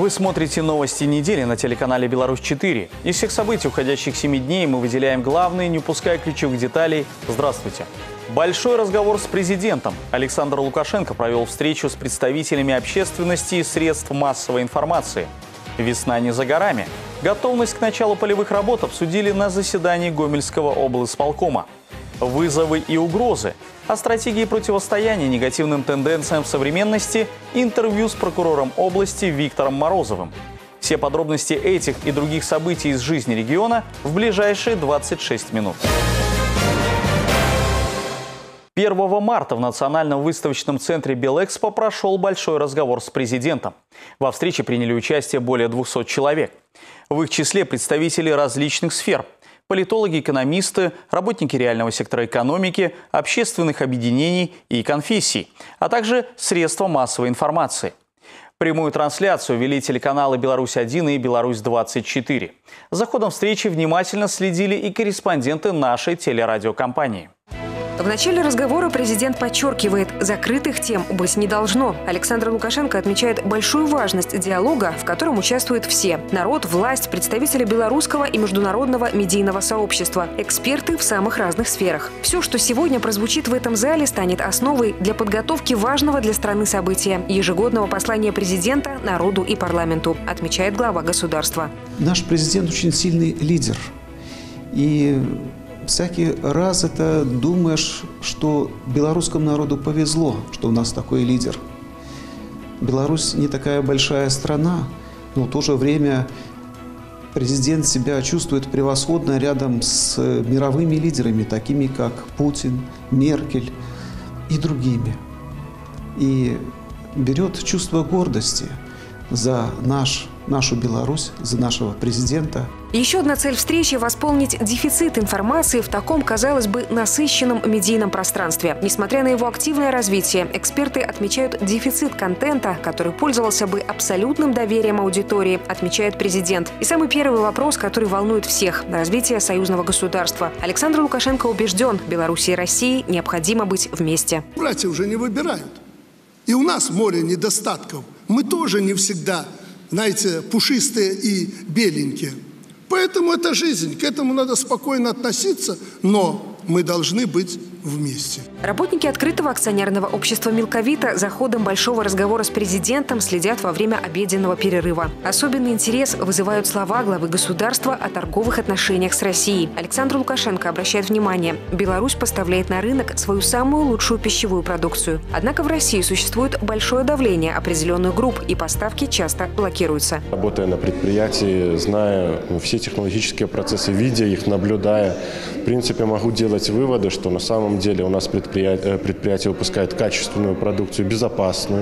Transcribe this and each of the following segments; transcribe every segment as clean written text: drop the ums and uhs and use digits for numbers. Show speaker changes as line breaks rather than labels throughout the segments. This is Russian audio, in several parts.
Вы смотрите новости недели на телеканале «Беларусь-4». Из всех событий уходящих 7 дней мы выделяем главные, не упуская ключевых деталей. Здравствуйте. Большой разговор с президентом. Александр Лукашенко провел встречу с представителями общественности и средств массовой информации. Весна не за горами. Готовность к началу полевых работ обсудили на заседании Гомельского облисполкома. Вызовы и угрозы. О стратегии противостояния негативным тенденциям в современности интервью с прокурором области Виктором Морозовым. Все подробности этих и других событий из жизни региона в ближайшие 26 минут. 1 марта в Национальном выставочном центре Белэкспо прошел большой разговор с президентом. Во встрече приняли участие более 200 человек. В их числе представители различных сфер – политологи, экономисты, работники реального сектора экономики, общественных объединений и конфессий, а также средства массовой информации. Прямую трансляцию вели телеканалы «Беларусь-1» и «Беларусь-24». За ходом встречи внимательно следили и корреспонденты нашей телерадиокомпании.
В начале разговора президент подчеркивает, закрытых тем быть не должно. Александр Лукашенко отмечает большую важность диалога, в котором участвуют все – народ, власть, представители белорусского и международного медийного сообщества, эксперты в самых разных сферах. Все, что сегодня прозвучит в этом зале, станет основой для подготовки важного для страны события – ежегодного послания президента народу и парламенту, отмечает глава государства.
Наш президент очень сильный лидер. И всякий раз это думаешь, что белорусскому народу повезло, что у нас такой лидер. Беларусь не такая большая страна, но в то же время президент себя чувствует превосходно рядом с мировыми лидерами, такими как Путин, Меркель и другими. И берет чувство гордости за нашу Беларусь, за нашего президента.
Еще одна цель встречи – восполнить дефицит информации в таком, казалось бы, насыщенном медийном пространстве. Несмотря на его активное развитие, эксперты отмечают дефицит контента, который пользовался бы абсолютным доверием аудитории, отмечает президент. И самый первый вопрос, который волнует всех – развитие союзного государства. Александр Лукашенко убежден, Беларуси и России необходимо быть вместе.
Братья уже не выбирают. И у нас море недостатков. Мы тоже не всегда, знаете, пушистые и беленькие. Поэтому это жизнь, к этому надо спокойно относиться, но мы должны быть вместе.
Работники открытого акционерного общества «Мелковита» за ходом большого разговора с президентом следят во время обеденного перерыва. Особенный интерес вызывают слова главы государства о торговых отношениях с Россией. Александр Лукашенко обращает внимание, Беларусь поставляет на рынок свою самую лучшую пищевую продукцию. Однако в России существует большое давление определенных групп, и поставки часто блокируются.
Работая на предприятии, зная все технологические процессы, видя их, наблюдая, в принципе, могу делать выводы, что на самом деле у нас предприятие выпускает качественную продукцию, безопасную.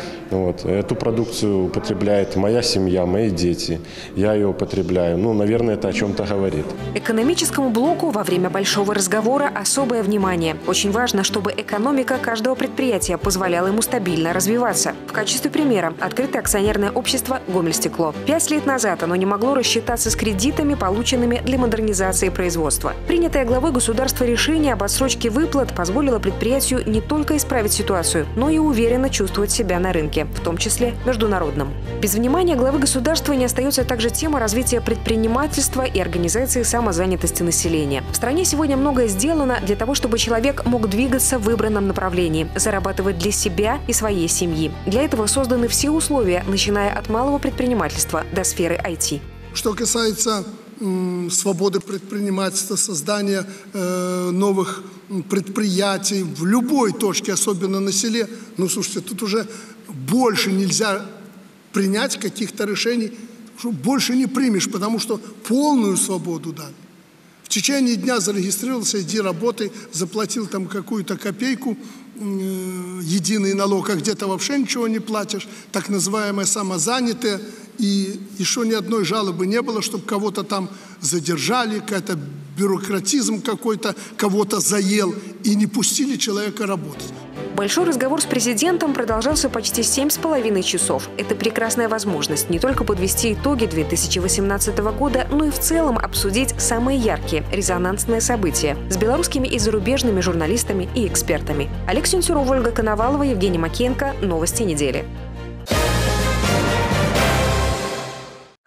Эту продукцию употребляет моя семья, мои дети. Я ее употребляю. Наверное, это о чем-то говорит.
Экономическому блоку во время большого разговора особое внимание. Очень важно, чтобы экономика каждого предприятия позволяла ему стабильно развиваться. В качестве примера – открытое акционерное общество «Гомельстекло». 5 лет назад оно не могло рассчитаться с кредитами, полученными для модернизации производства. Принятое главой государства решение об отсрочке выплат позволило предприятию не только исправить ситуацию, но и уверенно чувствовать себя на рынке, в том числе международном. Без внимания главы государства не остается также тема развития предпринимательства и организации самозанятости населения. В стране сегодня многое сделано для того, чтобы человек мог двигаться в выбранном направлении, зарабатывать для себя и своей семьи. Для этого созданы все условия, начиная от малого предпринимательства до сферы IT.
Что касается свободы предпринимательства, создания новых предприятий в любой точке, особенно на селе, слушайте, тут уже больше нельзя принять каких-то решений, что больше не примешь, потому что полную свободу дали. В течение дня зарегистрировался, иди работай, заплатил там какую-то копейку, единый налог, а где-то вообще ничего не платишь, так называемые самозанятые, и еще ни одной жалобы не было, чтобы кого-то там задержали, какой-то бюрократизм какой-то кого-то заел, и не пустили человека работать.
Большой разговор с президентом продолжался почти 7,5 часов. Это прекрасная возможность не только подвести итоги 2018 года, но и в целом обсудить самые яркие, резонансные события с белорусскими и зарубежными журналистами и экспертами. Олег Сенцюров, Ольга Коновалова, Евгений Макеенко. Новости недели.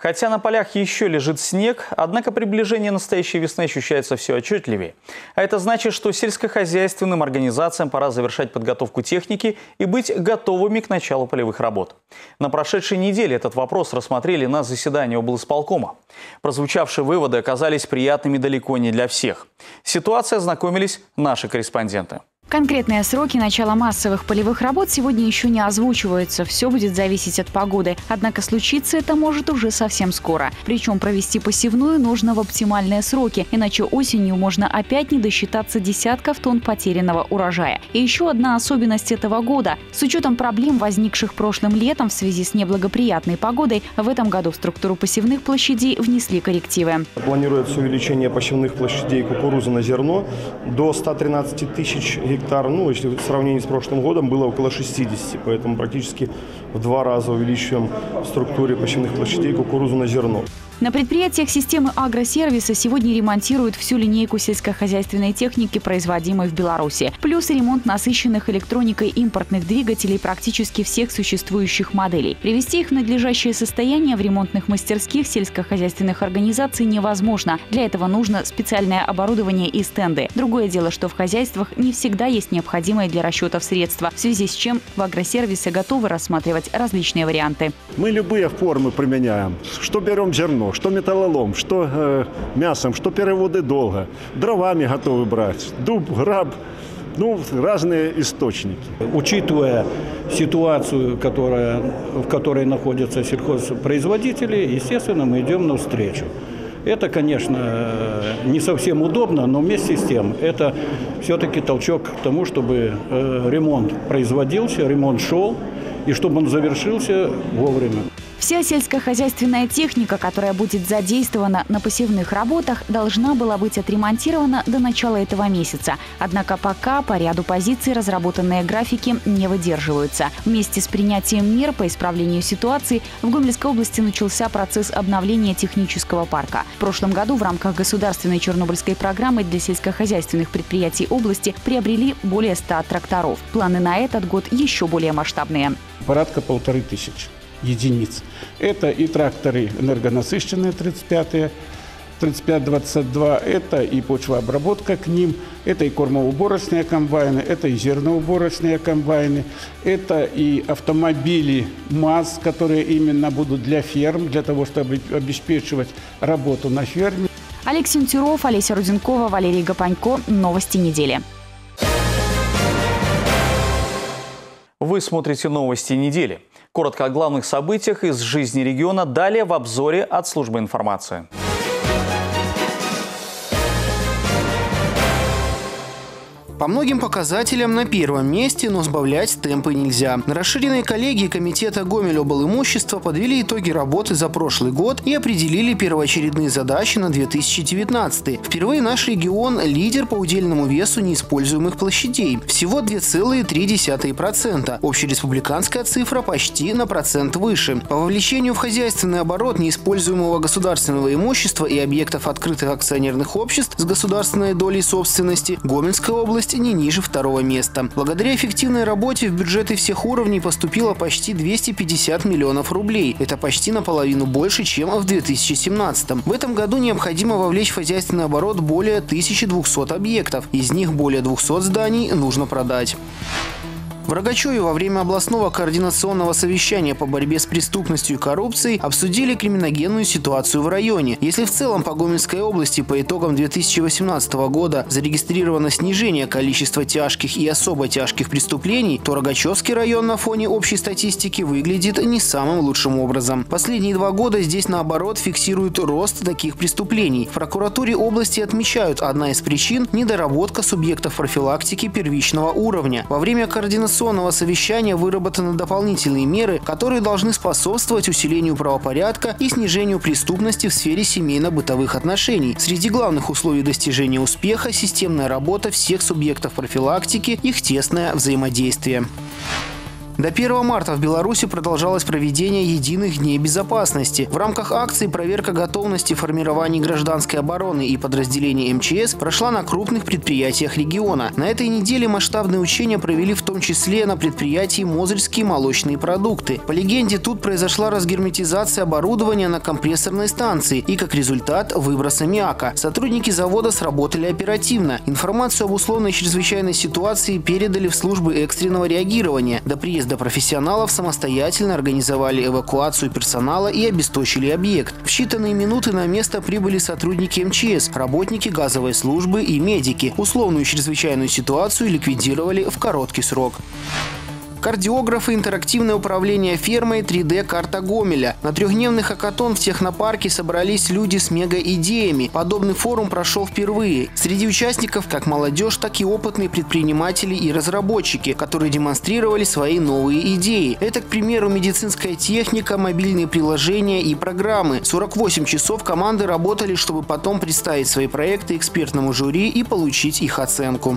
Хотя на полях еще лежит снег, однако приближение настоящей весны ощущается все отчетливее. А это значит, что сельскохозяйственным организациям пора завершать подготовку техники и быть готовыми к началу полевых работ. На прошедшей неделе этот вопрос рассмотрели на заседании облисполкома. Прозвучавшие выводы оказались приятными далеко не для всех. С ситуацией ознакомились наши корреспонденты.
Конкретные сроки начала массовых полевых работ сегодня еще не озвучиваются. Все будет зависеть от погоды. Однако случиться это может уже совсем скоро. Причем провести посевную нужно в оптимальные сроки, иначе осенью можно опять не досчитаться десятков тонн потерянного урожая. И еще одна особенность этого года. С учетом проблем, возникших прошлым летом в связи с неблагоприятной погодой, в этом году в структуру посевных площадей внесли коррективы.
Планируется увеличение посевных площадей кукурузы на зерно до 113 тысяч гектаров. Если в сравнении с прошлым годом было около 60, поэтому практически в 2 раза увеличиваем в структуре посевных площадей кукурузу на зерно.
На предприятиях системы агросервиса сегодня ремонтируют всю линейку сельскохозяйственной техники, производимой в Беларуси. Плюс ремонт насыщенных электроникой импортных двигателей практически всех существующих моделей. Привести их в надлежащее состояние в ремонтных мастерских сельскохозяйственных организаций невозможно. Для этого нужно специальное оборудование и стенды. Другое дело, что в хозяйствах не всегда есть необходимые для расчетов средства, в связи с чем в агросервисе готовы рассматривать различные варианты.
Мы любые формы применяем. Что берем зерно, что металлолом, что мясом, что переводы долга. Дровами готовы брать, дуб, граб, разные источники.
Учитывая ситуацию, в которой находятся сельхозпроизводители, естественно, мы идем навстречу. Это, конечно, не совсем удобно, но вместе с тем это все-таки толчок к тому, чтобы ремонт производился, ремонт шел, и чтобы он завершился вовремя.
Вся сельскохозяйственная техника, которая будет задействована на посевных работах, должна была быть отремонтирована до начала этого месяца. Однако пока по ряду позиций разработанные графики не выдерживаются. Вместе с принятием мер по исправлению ситуации в Гомельской области начался процесс обновления технического парка. В прошлом году в рамках государственной Чернобыльской программы для сельскохозяйственных предприятий области приобрели более 100 тракторов. Планы на этот год еще более масштабные.
Порядка 1500 единиц. Это и тракторы энергонасыщенные 35-22, это и почвообработка к ним, это и кормоуборочные комбайны, это и зерноуборочные комбайны, это и автомобили МАЗ, которые именно будут для ферм, для того, чтобы обеспечивать работу на ферме.
Олег Сентюров, Олеся Руденкова, Валерий Гапанько. Новости недели.
Вы смотрите новости недели. Коротко о главных событиях из жизни региона далее в обзоре от службы информации.
По многим показателям на первом месте, но сбавлять темпы нельзя. На расширенной коллегии комитета Гомель-облимущества подвели итоги работы за прошлый год и определили первоочередные задачи на 2019. Впервые наш регион – лидер по удельному весу неиспользуемых площадей. Всего 2,3%. Общереспубликанская цифра почти на процент выше. По вовлечению в хозяйственный оборот неиспользуемого государственного имущества и объектов открытых акционерных обществ с государственной долей собственности Гомельская область не ниже 2-го места. Благодаря эффективной работе в бюджеты всех уровней поступило почти 250 миллионов рублей. Это почти наполовину больше, чем в 2017-м. В этом году необходимо вовлечь в хозяйственный оборот более 1200 объектов. Из них более 200 зданий нужно продать. В Рогачеве во время областного координационного совещания по борьбе с преступностью и коррупцией обсудили криминогенную ситуацию в районе. Если в целом по Гомельской области по итогам 2018 года зарегистрировано снижение количества тяжких и особо тяжких преступлений, то Рогачевский район на фоне общей статистики выглядит не самым лучшим образом. Последние 2 года здесь, наоборот, фиксируют рост таких преступлений. В прокуратуре области отмечают, одна из причин – недоработка субъектов профилактики первичного уровня. Во время координационного совещания выработаны дополнительные меры, которые должны способствовать усилению правопорядка и снижению преступности в сфере семейно-бытовых отношений. Среди главных условий достижения успеха – системная работа всех субъектов профилактики, их тесное взаимодействие. До 1 марта в Беларуси продолжалось проведение единых дней безопасности. В рамках акции проверка готовности формирований гражданской обороны и подразделений МЧС прошла на крупных предприятиях региона. На этой неделе масштабные учения провели в том числе на предприятии «Мозырские молочные продукты». По легенде, тут произошла разгерметизация оборудования на компрессорной станции и, как результат, выброс аммиака. Сотрудники завода сработали оперативно. Информацию об условной чрезвычайной ситуации передали в службы экстренного реагирования. До приезда профессионалов самостоятельно организовали эвакуацию персонала и обесточили объект. В считанные минуты на место прибыли сотрудники МЧС, работники газовой службы и медики. Условную чрезвычайную ситуацию ликвидировали в короткий срок. Кардиографы, интерактивное управление фермой, 3D-карта Гомеля. На трехдневный хакатон в технопарке собрались люди с мега-идеями. Подобный форум прошел впервые. Среди участников как молодежь, так и опытные предприниматели и разработчики, которые демонстрировали свои новые идеи. Это, к примеру, медицинская техника, мобильные приложения и программы. 48 часов команды работали, чтобы потом представить свои проекты экспертному жюри и получить их оценку.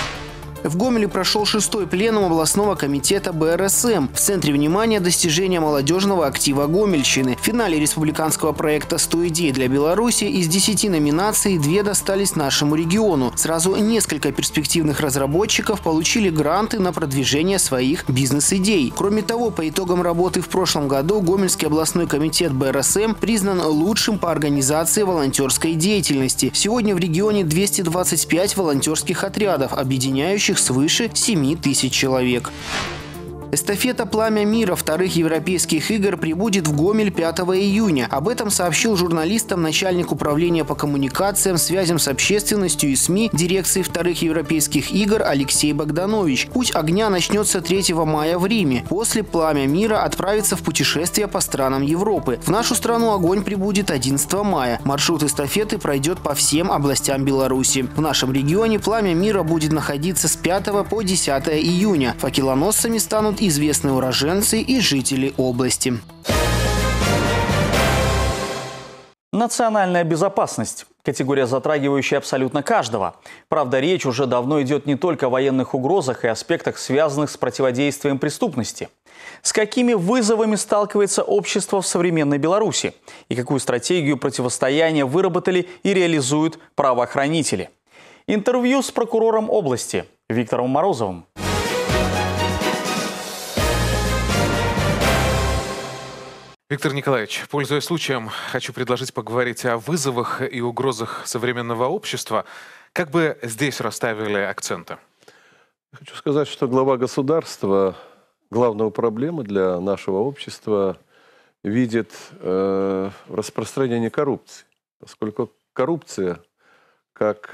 В Гомеле прошел 6-й пленум областного комитета БРСМ. В центре внимания достижения молодежного актива Гомельщины. В финале республиканского проекта «100 идей для Беларуси» из 10 номинаций 2 достались нашему региону. Сразу несколько перспективных разработчиков получили гранты на продвижение своих бизнес-идей. Кроме того, по итогам работы в прошлом году Гомельский областной комитет БРСМ признан лучшим по организации волонтерской деятельности. Сегодня в регионе 225 волонтерских отрядов, объединяющих свыше 7 тысяч человек. Эстафета «Пламя мира» вторых европейских игр прибудет в Гомель 5 июня. Об этом сообщил журналистам начальник управления по коммуникациям, связям с общественностью и СМИ дирекции вторых европейских игр Алексей Богданович. Путь огня начнется 3 мая в Риме. После «Пламя мира» отправится в путешествие по странам Европы. В нашу страну огонь прибудет 11 мая. Маршрут эстафеты пройдет по всем областям Беларуси. В нашем регионе «Пламя мира» будет находиться с 5 по 10 июня. Факелоносцами станут известные уроженцы и жители области.
Национальная безопасность. Категория, затрагивающая абсолютно каждого. Правда, речь уже давно идет не только о военных угрозах и аспектах, связанных с противодействием преступности. С какими вызовами сталкивается общество в современной Беларуси? И какую стратегию противостояния выработали и реализуют правоохранители? Интервью с прокурором области Виктором Морозовым.
Виктор Николаевич, пользуясь случаем, хочу предложить поговорить о вызовах и угрозах современного общества. Как бы здесь расставили акценты?
Хочу сказать, что глава государства главную проблему для нашего общества видит в распространении коррупции. Поскольку коррупция, как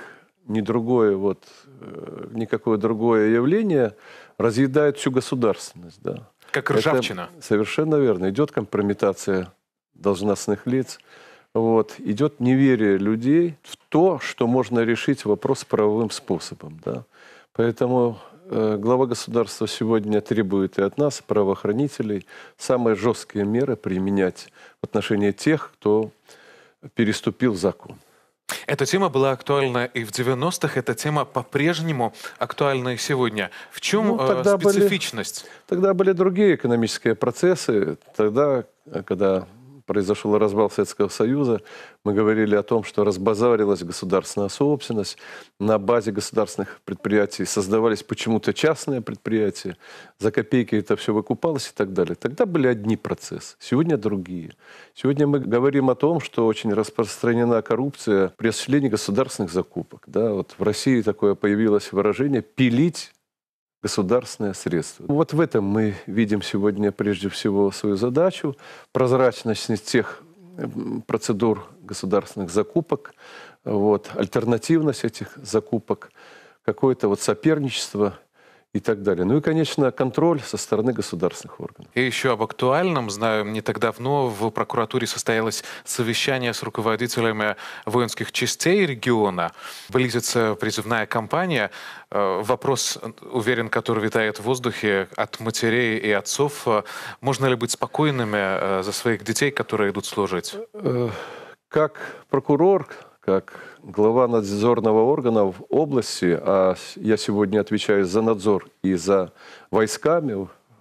никакое другое явление, разъедает всю государственность. Да.
Как ржавчина.
Это совершенно верно. Идет компрометация должностных лиц. Идет неверие людей в то, что можно решить вопрос правовым способом. Да. Поэтому глава государства сегодня требует и от нас, правоохранителей, самые жесткие меры применять в отношении тех, кто переступил закон.
Эта тема была актуальна и в 90-х, эта тема по-прежнему актуальна и сегодня. В чем специфичность?
Тогда были другие экономические процессы. Тогда, когда произошел развал Советского Союза, мы говорили о том, что разбазарилась государственная собственность, на базе государственных предприятий создавались почему-то частные предприятия, за копейки это все выкупалось и так далее. Тогда были одни процессы, сегодня другие. Сегодня мы говорим о том, что очень распространена коррупция при осуществлении государственных закупок. Да, в России такое появилось выражение «пилить государственные средства». В этом мы видим сегодня прежде всего свою задачу, прозрачность тех процедур государственных закупок, альтернативность этих закупок, какое-то соперничество и так далее. Ну и, конечно, контроль со стороны государственных органов.
И еще об актуальном. Знаю, не так давно в прокуратуре состоялось совещание с руководителями воинских частей региона. Близится призывная кампания. Вопрос, уверен, который витает в воздухе от матерей и отцов. Можно ли быть спокойными за своих детей, которые идут служить?
Как прокурор, как глава надзорного органа в области, а я сегодня отвечаю за надзор и за войсками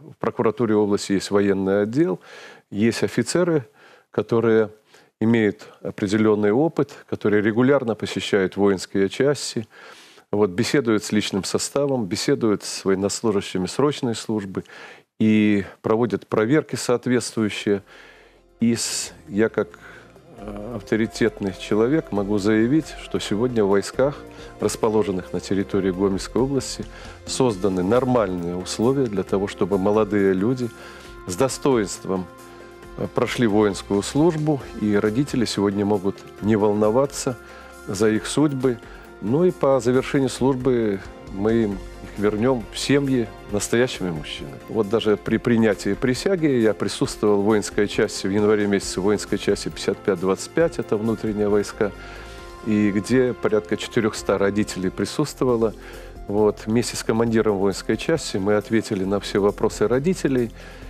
в прокуратуре области есть военный отдел, есть офицеры, которые имеют определенный опыт, которые регулярно посещают воинские части, вот, беседуют с личным составом, беседуют с военнослужащими срочной службы и проводят проверки соответствующие. И я как авторитетный человек могу заявить, что сегодня в войсках, расположенных на территории Гомельской области, созданы нормальные условия для того, чтобы молодые люди с достоинством прошли воинскую службу, и родители сегодня могут не волноваться за их судьбы. Ну и по завершении службы мы им их вернем в семьи настоящими мужчинами. Вот даже при принятии присяги я присутствовал в воинской части, в январе месяце воинской части 55-25, это внутренние войска, и где порядка 400 родителей присутствовало. Вот, вместе с командиром воинской части мы ответили на все вопросы родителей.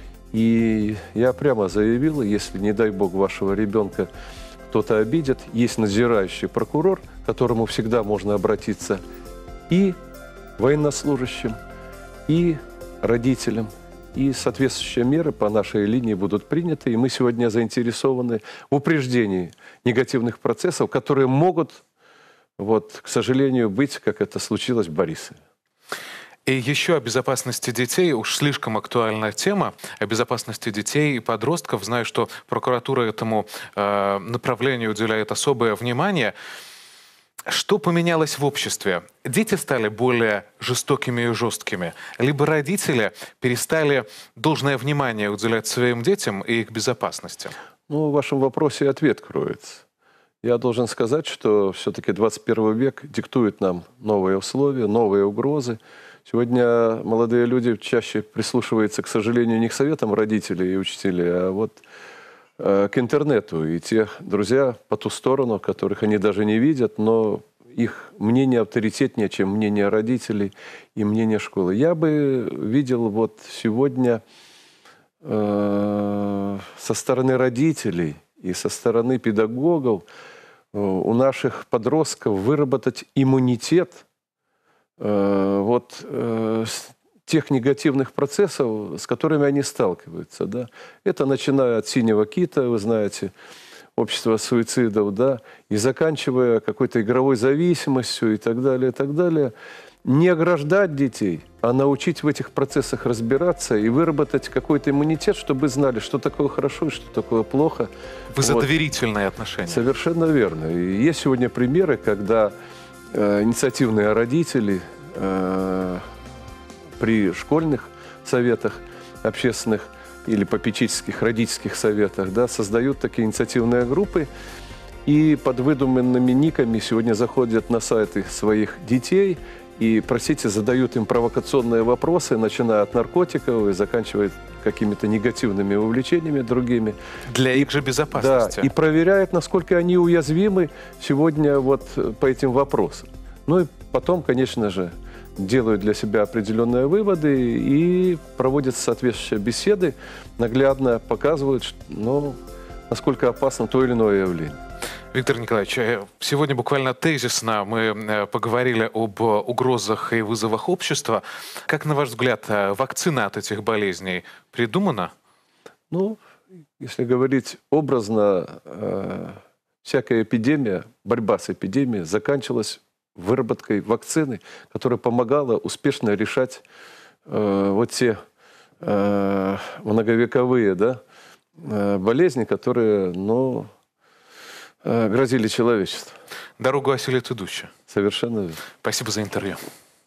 И я прямо заявил, если, не дай бог, вашего ребенка кто-то обидит, есть надзирающий прокурор, к которому всегда можно обратиться и военнослужащим, и родителям. И соответствующие меры по нашей линии будут приняты. И мы сегодня заинтересованы в упреждении негативных процессов, которые могут, вот, к сожалению, быть, как это случилось в Борисове.
И еще о безопасности детей, уж слишком актуальная тема, о безопасности детей и подростков. Знаю, что прокуратура этому направлению уделяет особое внимание. Что поменялось в обществе? Дети стали более жестокими и жесткими, либо родители перестали должное внимание уделять своим детям и их безопасности?
Ну, в вашем вопросе ответ кроется. Я должен сказать, что все-таки 21 век диктует нам новые условия, новые угрозы. Сегодня молодые люди чаще прислушиваются, к сожалению, не к советам родителей и учителей, а вот к интернету. И те друзья по ту сторону, которых они даже не видят, но их мнение авторитетнее, чем мнение родителей и мнение школы. Я бы видел вот сегодня со стороны родителей и со стороны педагогов у наших подростков выработать иммунитет тех негативных процессов, с которыми они сталкиваются. Да? Это начиная от «Синего кита», вы знаете, общество суицидов, да, и заканчивая какой-то игровой зависимостью и так далее, и так далее. Не ограждать детей, а научить в этих процессах разбираться и выработать какой-то иммунитет, чтобы знали, что такое хорошо и что такое плохо.
Вы за доверительные отношения.
Совершенно верно. И есть сегодня примеры, когда инициативные родители при школьных советах общественных или попечительских родительских советах, да, создают такие инициативные группы и под выдуманными никами сегодня заходят на сайты своих детей и, простите, задают им провокационные вопросы, начиная от наркотиков и заканчивая какими-то негативными увлечениями другими.
Для их же безопасности.
Да, и проверяют, насколько они уязвимы сегодня вот по этим вопросам. Ну и потом, конечно же, делают для себя определенные выводы и проводят соответствующие беседы, наглядно показывают, ну, насколько опасно то или иное явление.
Виктор Николаевич, сегодня буквально тезисно мы поговорили об угрозах и вызовах общества. Как, на ваш взгляд, вакцина от этих болезней придумана?
Ну, если говорить образно, всякая эпидемия, борьба с эпидемией заканчивалась выработкой вакцины, которая помогала успешно решать вот те многовековые, да, болезни, которые, ну, грозили человечеству.
Дорогу осилит идущая.
Совершенно верно.
Спасибо за интервью.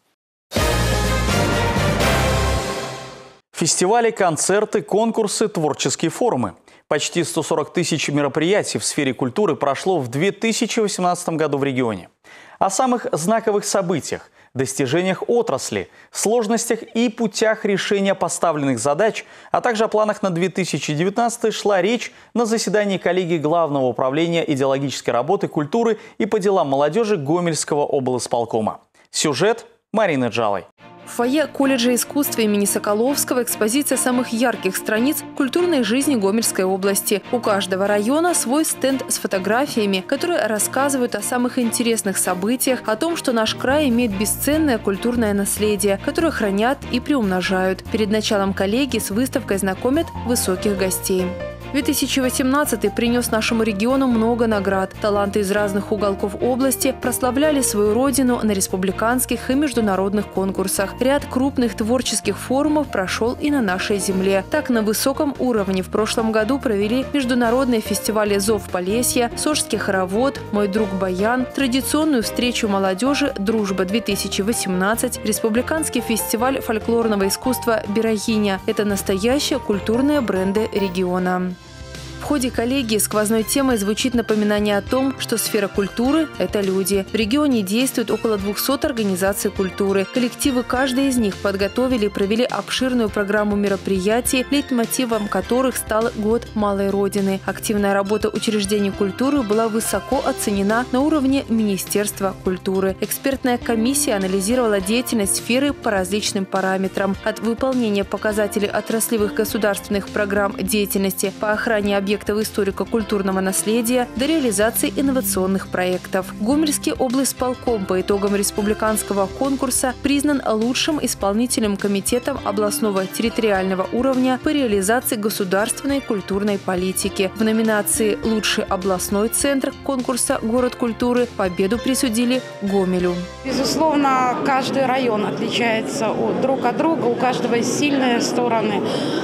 Фестивали, концерты, конкурсы, творческие форумы. Почти 140 тысяч мероприятий в сфере культуры прошло в 2018 году в регионе. О самых знаковых событиях, достижениях отрасли, сложностях и путях решения поставленных задач, а также о планах на 2019 шла речь на заседании коллегии Главного управления идеологической работы, культуры и по делам молодежи Гомельского облсполкома. Сюжет Марины Джалой.
В фойе колледжа искусства имени Соколовского экспозиция самых ярких страниц культурной жизни Гомельской области. У каждого района свой стенд с фотографиями, которые рассказывают о самых интересных событиях, о том, что наш край имеет бесценное культурное наследие, которое хранят и приумножают. Перед началом коллегии с выставкой знакомят высоких гостей. 2018 принес нашему региону много наград. Таланты из разных уголков области прославляли свою родину на республиканских и международных конкурсах. Ряд крупных творческих форумов прошел и на нашей земле. Так, на высоком уровне в прошлом году провели международные фестивали «Зов Полесья», «Сожский хоровод», «Мой друг Баян», традиционную встречу молодежи «Дружба-2018», республиканский фестиваль фольклорного искусства «Берогиня». Это настоящие культурные бренды региона. В ходе коллегии сквозной темой звучит напоминание о том, что сфера культуры – это люди. В регионе действует около 200 организаций культуры. Коллективы каждой из них подготовили и провели обширную программу мероприятий, лейтмотивом которых стал Год Малой Родины. Активная работа учреждений культуры была высоко оценена на уровне Министерства культуры. Экспертная комиссия анализировала деятельность сферы по различным параметрам. От выполнения показателей отраслевых государственных программ деятельности по охране объектов историко-культурного наследия до реализации инновационных проектов. Гомельский облисполком по итогам республиканского конкурса признан лучшим исполнительным комитетом областного территориального уровня по реализации государственной культурной политики. В номинации «Лучший областной центр» конкурса «Город культуры» победу присудили Гомелю.
Безусловно, каждый район отличается друг от друга, у каждого есть сильные стороны.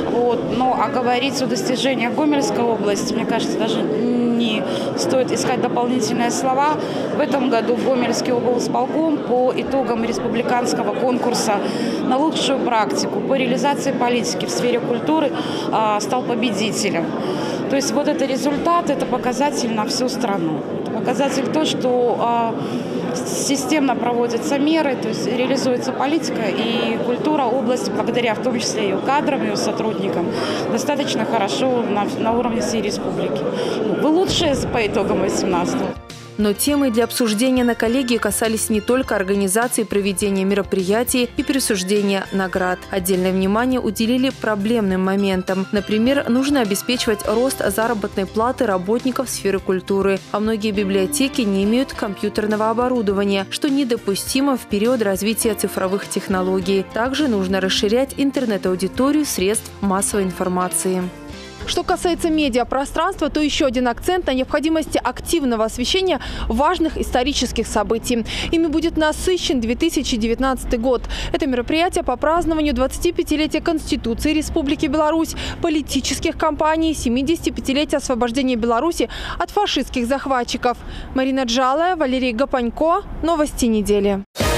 Но говорить о достижениях Гомельской области, мне кажется, даже не стоит искать дополнительные слова. В этом году Гомельский облсполком по итогам республиканского конкурса на лучшую практику по реализации политики в сфере культуры стал победителем. То есть вот это результат, это показатель на всю страну. Это показатель то, что системно проводятся меры, то есть реализуется политика, и культура области, благодаря в том числе ее кадрам, ее сотрудникам, достаточно хорошо на уровне всей республики. Вы лучшие по итогам 2018-го.
Но темы для обсуждения на коллегии касались не только организации проведения мероприятий и присуждения наград. Отдельное внимание уделили проблемным моментам. Например, нужно обеспечивать рост заработной платы работников сферы культуры. А многие библиотеки не имеют компьютерного оборудования, что недопустимо в период развития цифровых технологий. Также нужно расширять интернет-аудиторию средств массовой информации.
Что касается медиапространства, то еще один акцент на необходимости активного освещения важных исторических событий. Ими будет насыщен 2019 год. Это мероприятие по празднованию 25-летия Конституции Республики Беларусь, политических кампаний, 75-летия освобождения Беларуси от фашистских захватчиков. Марина Джалая, Валерий Гапанько. Новости недели.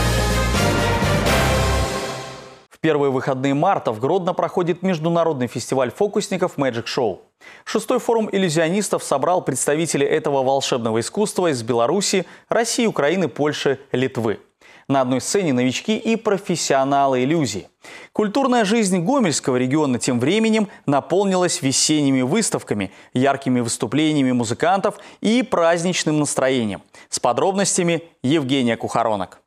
В первые выходные марта в Гродно проходит международный фестиваль фокусников Magic Show. 6-й форум иллюзионистов собрал представителей этого волшебного искусства из Беларуси, России, Украины, Польши, Литвы. На одной сцене новички и профессионалы иллюзий. Культурная жизнь Гомельского региона тем временем наполнилась весенними выставками, яркими выступлениями музыкантов и праздничным настроением. С подробностями Евгения Кухаронок.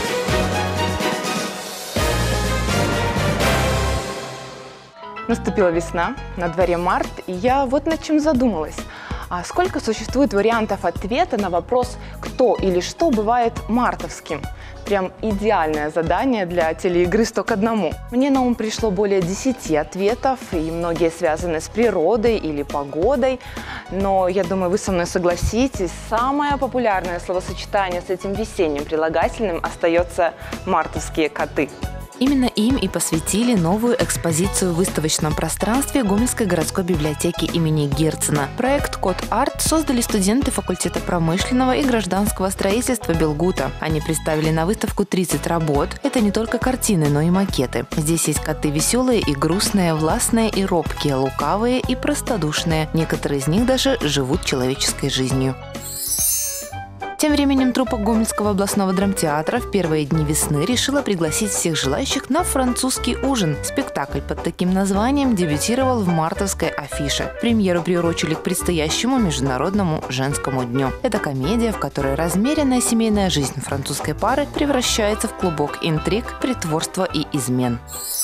Наступила весна, на дворе март, и я вот над чем задумалась. А сколько существует вариантов ответа на вопрос, кто или что бывает мартовским? Прям идеальное задание для телеигры «100 к 1». Мне на ум пришло более 10 ответов, и многие связаны с природой или погодой. Но я думаю, вы со мной согласитесь, самое популярное словосочетание с этим весенним прилагательным остается «мартовские коты».
Именно им и посвятили новую экспозицию в выставочном пространстве Гомельской городской библиотеки имени Герцена. Проект «Кот-арт» создали студенты факультета промышленного и гражданского строительства Белгута. Они представили на выставку 30 работ. Это не только картины, но и макеты. Здесь есть коты веселые и грустные, властные и робкие, лукавые и простодушные. Некоторые из них даже живут человеческой жизнью. Тем временем труппа Гомельского областного драмтеатра в первые дни весны решила пригласить всех желающих на французский ужин. Спектакль под таким названием дебютировал в мартовской афише. Премьеру приурочили к предстоящему Международному женскому дню. Это комедия, в которой размеренная семейная жизнь французской пары превращается в клубок интриг, притворства и измен.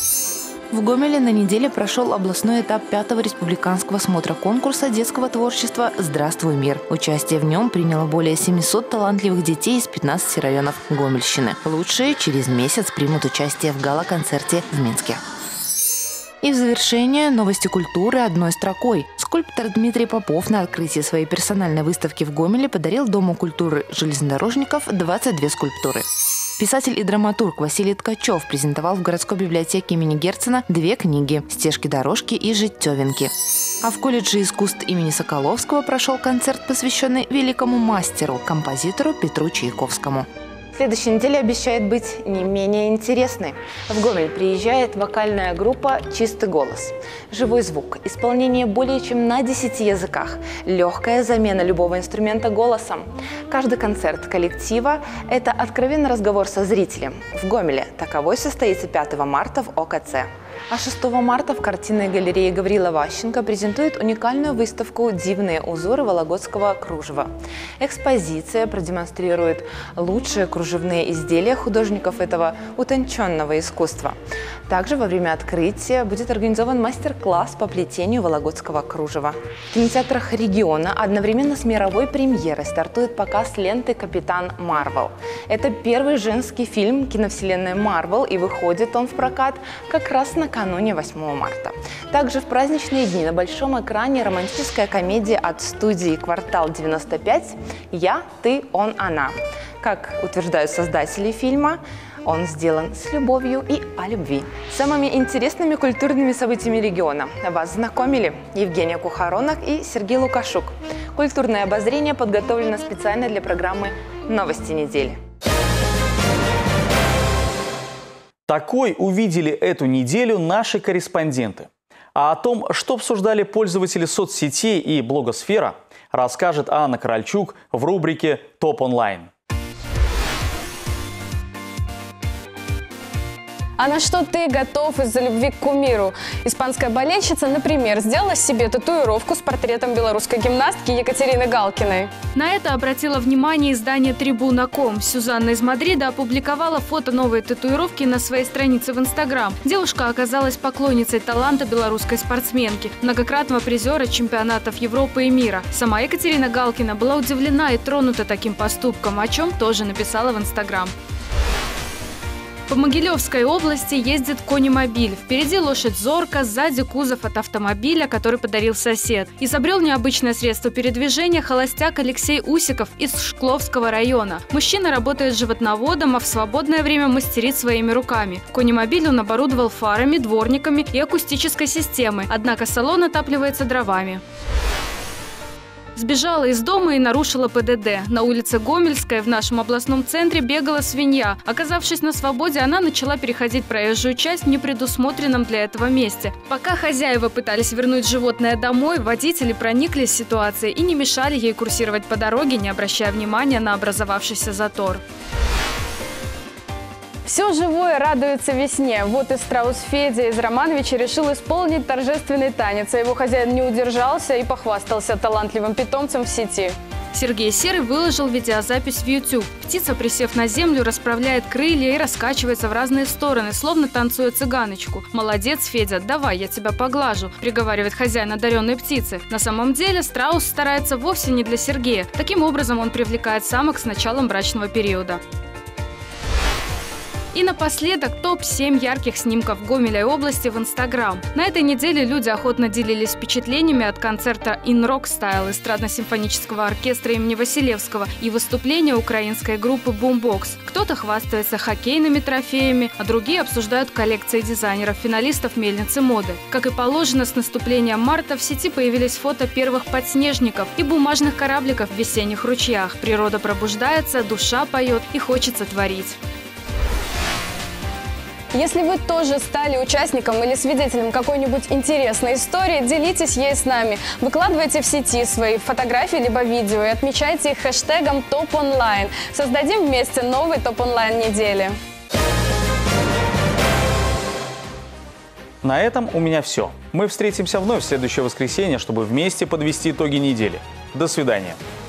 В Гомеле на неделе прошел областной этап 5-го республиканского смотра конкурса детского творчества «Здравствуй, мир». Участие в нем приняло более 700 талантливых детей из 15 районов Гомельщины. Лучшие через месяц примут участие в гала-концерте в Минске. И в завершение новости культуры одной строкой. Скульптор Дмитрий Попов на открытии своей персональной выставки в Гомеле подарил Дому культуры железнодорожников 22 скульптуры. Писатель и драматург Василий Ткачев презентовал в городской библиотеке имени Герцена 2 книги «Стежки-дорожки» и «Житевинки». А в колледже искусств имени Соколовского прошел концерт, посвященный великому мастеру, композитору Петру Чайковскому.
Следующая неделя обещает быть не менее интересной. В Гомель приезжает вокальная группа «Чистый голос». Живой звук, исполнение более чем на 10 языках, легкая замена любого инструмента голосом. Каждый концерт коллектива – это откровенный разговор со зрителем. В Гомеле таковой состоится 5 марта в ОКЦ. А 6 марта в картинной галерее Гаврила Ващенко презентует уникальную выставку «Дивные узоры вологодского кружева». Экспозиция продемонстрирует лучшие кружевные изделия художников этого утонченного искусства. Также во время открытия будет организован мастер-класс по плетению вологодского кружева. В кинотеатрах региона одновременно с мировой премьерой стартует показ ленты «Капитан Марвел». Это первый женский фильм киновселенной Марвел, и выходит он в прокат как раз накануне 8 марта. Также в праздничные дни на большом экране романтическая комедия от студии «Квартал 95» «Я, ты, он, она». Как утверждают создатели фильма, он сделан с любовью и о любви. Самыми интересными культурными событиями региона вас знакомили Евгения Кухаронок и Сергей Лукашук. Культурное обозрение подготовлено специально для программы «Новости недели».
Такой увидели эту неделю наши корреспонденты. А о том, что обсуждали пользователи соцсетей и блогосфера, расскажет Анна Корольчук в рубрике «Топ-онлайн».
А на что ты готов из-за любви к кумиру? Испанская болельщица, например, сделала себе татуировку с портретом белорусской гимнастки Екатерины Галкиной.
На это обратило внимание издание Tribuna.com. Сюзанна из Мадрида опубликовала фото новой татуировки на своей странице в Инстаграм. Девушка оказалась поклонницей таланта белорусской спортсменки, многократного призера чемпионатов Европы и мира. Сама Екатерина Галкина была удивлена и тронута таким поступком, о чем тоже написала в Инстаграм. По Могилевской области ездит конимобиль. Впереди лошадь Зорка, сзади кузов от автомобиля, который подарил сосед. Изобрел необычное средство передвижения холостяк Алексей Усиков из Шкловского района. Мужчина работает животноводом, а в свободное время мастерит своими руками. Конимобиль он оборудовал фарами, дворниками и акустической системой, однако салон отапливается дровами. Сбежала из дома и нарушила ПДД. На улице Гомельской в нашем областном центре бегала свинья. Оказавшись на свободе, она начала переходить проезжую часть в непредусмотренном для этого месте. Пока хозяева пытались вернуть животное домой, водители прониклись ситуацией и не мешали ей курсировать по дороге, не обращая внимания на образовавшийся затор.
Все живое радуется весне. Вот и страус Федя из Романовича решил исполнить торжественный танец, а его хозяин не удержался и похвастался талантливым питомцем в сети.
Сергей Серый выложил видеозапись в YouTube. Птица, присев на землю, расправляет крылья и раскачивается в разные стороны, словно танцует цыганочку. «Молодец, Федя, давай, я тебя поглажу», – приговаривает хозяин одаренной птицы. На самом деле страус старается вовсе не для Сергея. Таким образом он привлекает самок с началом брачного периода. И напоследок топ-7 ярких снимков Гомеля и области в Инстаграм. На этой неделе люди охотно делились впечатлениями от концерта In Rock Style эстрадно-симфонического оркестра имени Василевского и выступления украинской группы Boombox. Кто-то хвастается хоккейными трофеями, а другие обсуждают коллекции дизайнеров-финалистов мельницы моды. Как и положено, с наступлением марта в сети появились фото первых подснежников и бумажных корабликов в весенних ручьях. Природа пробуждается, душа поет и хочется творить.
Если вы тоже стали участником или свидетелем какой-нибудь интересной истории, делитесь ей с нами. Выкладывайте в сети свои фотографии либо видео и отмечайте их хэштегом #TopOnline. Создадим вместе новый ТОП-онлайн недели.
На этом у меня все. Мы встретимся вновь в следующее воскресенье, чтобы вместе подвести итоги недели. До свидания.